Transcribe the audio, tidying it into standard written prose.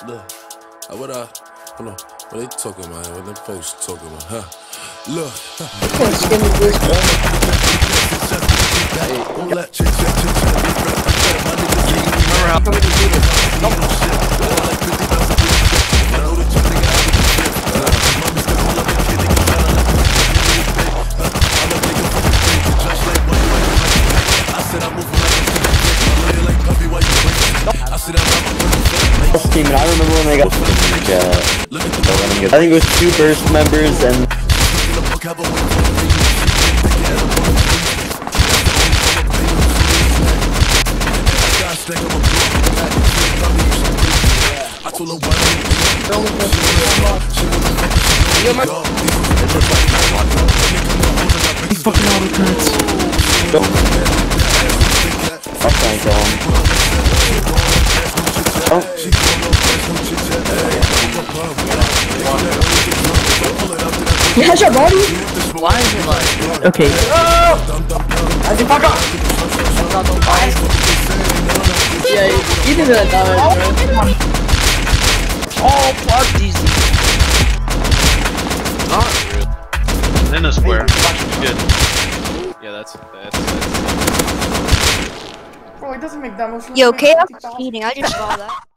Look, what hold on, what they talking about? What them folks talking about? Huh? Look. Team, and I remember when they got I think it was 2 burst members and he fucking auto turrets. Fuck my god. Oh. You had your body? Why is it like... Okay. I think fuck off! Yeah, you did that damage, bro. Oh, fuck these. Not really. In a square. Good. Yeah, that's. Bro, it doesn't make that much sense. Yo, Chaos is cheating. I just saw that.